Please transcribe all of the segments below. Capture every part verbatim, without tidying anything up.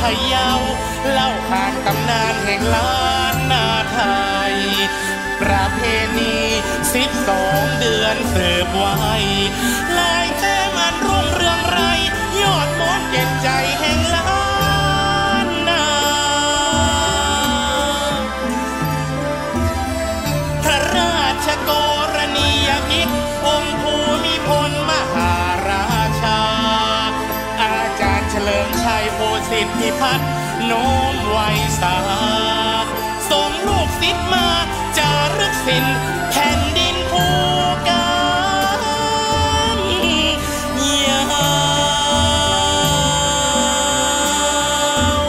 ะเยาเล่าขานตำนานแห่งล้านนาไทยประเพณีสิบสองเดือนสืบไว้ลายแต้มอันรุ่งเรืองไรยอดมนต์เย็นใจแห่งล้านนาพระราชกรณียกิจองค์ภูมิพลมหาราชาอาจารย์เฉลิมชัยโพสิทธิพัฒน์โน้มไว้สาส่งลูกศิษย์มาจารึกศิลป์แผ่นดินภูกามยาว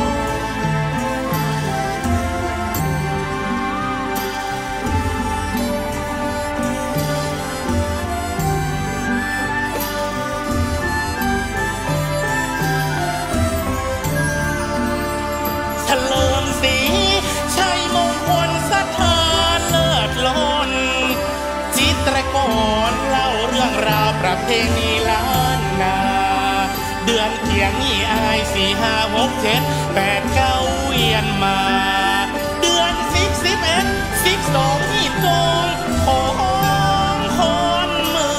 เฉลิมศรีชัยมงคลสถานเลิศล้นจิตรกรเล่าเรื่องราวประเพณีล้านนาเดือนเกียงนี่อายสี่ห้าหกเจ็ดแปดเก้าเวียนมาเดือนสิบสิบเอ็ดสิบสองนี่กองของคนเมื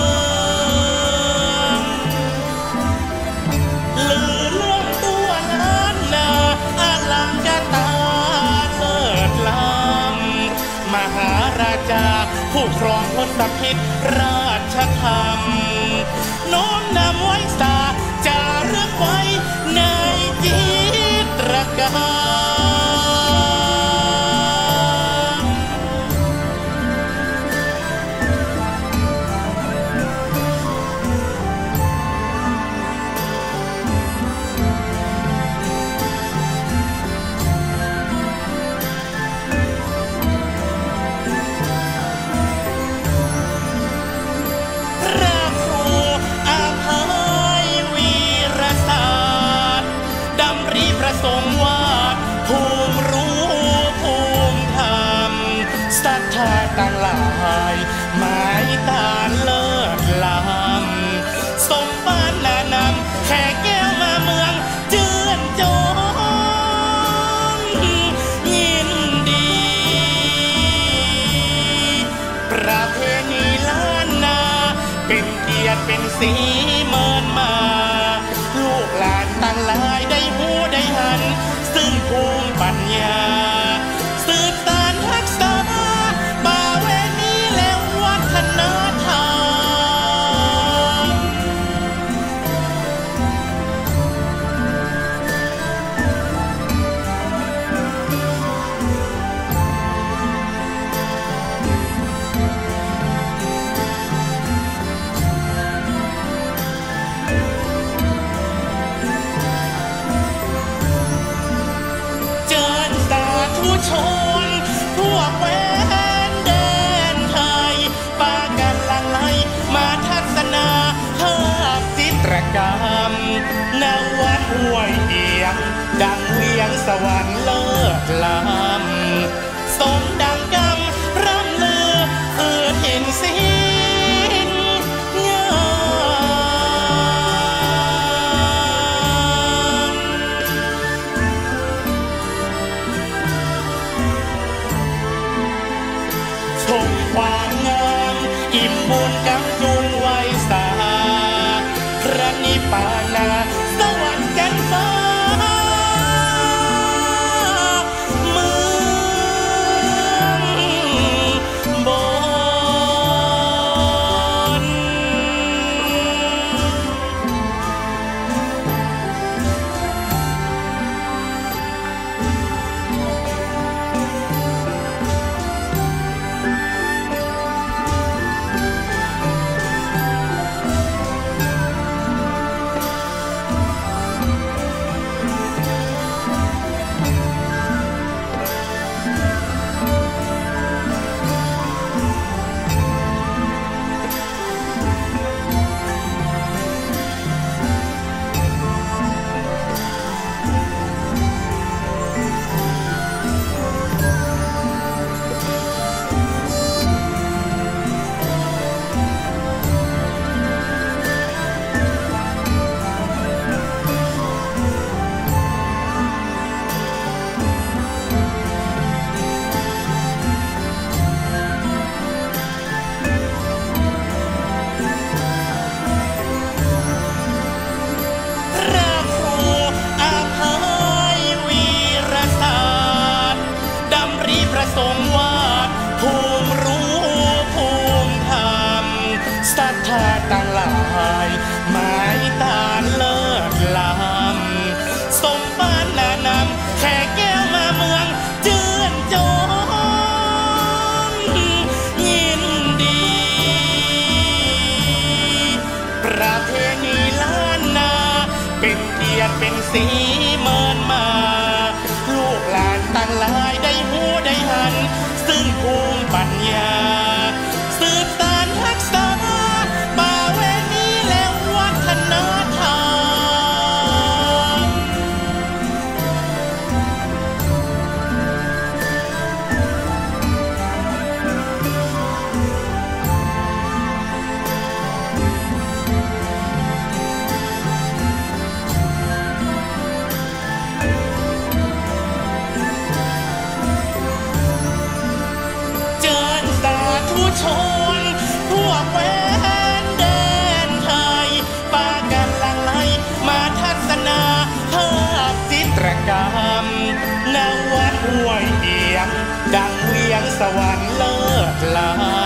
องลือเรื่องตัวล้านนาอลังการตาเลิศล้ำมหาราชาผู้ครองทศพิธราชธรรมโน้มนำไว้สาจารึกไว้ในจิตรกรรมพระครูอภัยวีรศาสตร์ดำริประสงค์วาดภูมิรู้ภูมิธรรมศรัทธาต่างหลายหมายตาเลิศล้ำสมปานนานำแขกแก้วมาเมืองเจือนจงยินดีประเพณีล้านนาเป็นเกียรติเป็นสีเมินมาลูกหลานต่างหลายได้หูได้หันซึ่งภูมิปัญญาสืบสานรักษาป่าเวณีและวัฒนธรรมเจิญสาธุชนทั่วแคว้นแดนไทยปากันหลั่งไหลมาทัศนาภาพจิตรกรรมณวัดห้วยเอียงดังเวียงสวรรค์เลิศล้ำสมดังกำร่ำลือคือถิ่นศิลป์งามชมความงามอิ่มบุญกำจุนไว้สาพระนิพพานาสวรรค์กันฟ้าเมืองบน พดำริประสงค์วาดภูมิรู้ภูมิธรรมศรัทธาต่างหลายหมายตาเลิศล้ำสมบ้านนานำแขกแก้วมาเมืองเจือนจงยินดีประเพณีล้านนาเป็นเกียรติเป็นสีเมินมาลูกหลานต่างหลายได้หูได้หันซึ่งภูมิปัญญาสืบสานรักษาป่าเวณีและวัฒนธรรมชนทั่วแคว้นแดนไทยปากันหลั่งไหลมาทัศนาภาพจิตรกรรมณวัดห้วยเอียงดังเวียงสวรรค์เลิศล้ำ